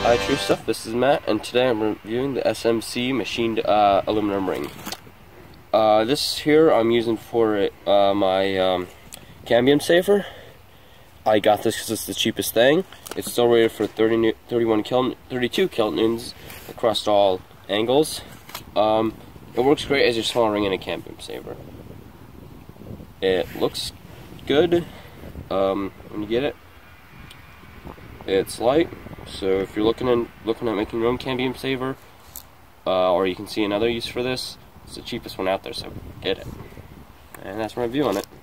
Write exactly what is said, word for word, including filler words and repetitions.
Hi, True Stuff. This is Matt, and today I'm reviewing the S M C machined uh, aluminum ring. Uh, this here I'm using for uh, my um, cambium saver. I got this because it's the cheapest thing. It's still rated for thirty, thirty-one kil, thirty-two kilonewtons across all angles. Um, it works great as your small ring in a cambium saver. It looks good um, when you get it. It's light. So if you're looking in, looking at making your own cambium saver, uh, or you can see another use for this, it's the cheapest one out there, so get it. And that's my review on it.